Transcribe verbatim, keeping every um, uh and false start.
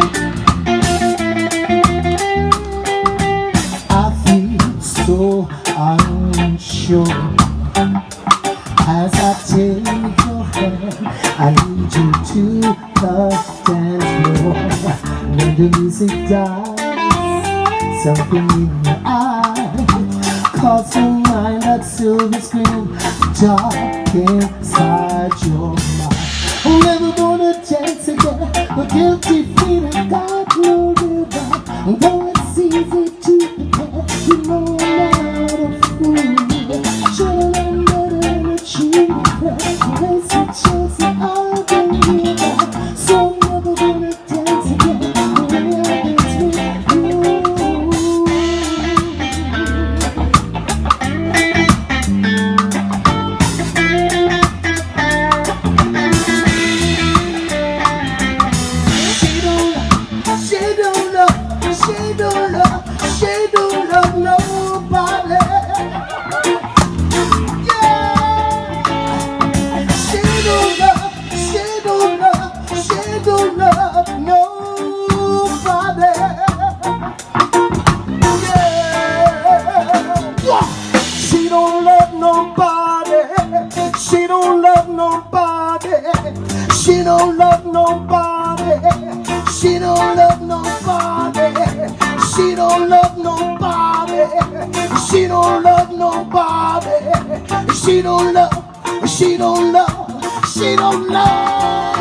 So unsure as I take your hand, I need you to the dance floor. When the music dies, something in your eyes calls to mind that silver screen dark inside your mind. I'm never gonna dance again, the guilty feeling got no rhythm. Though it's easy to pretend, you know I'm not a fool. Should've learned better than a cheat. Race a chance that I'll give back. So I'm never gonna dance again the way I dance with you. She don't, she don't love, she don't love, she don't love nobody. Yeah, she don't love, she don't love, she don't love nobody. Yeah, she don't love nobody. She don't love nobody. She don't love nobody. She don't love nobody. She don't love nobody. She don't love nobody. She don't love. She don't love. She don't love.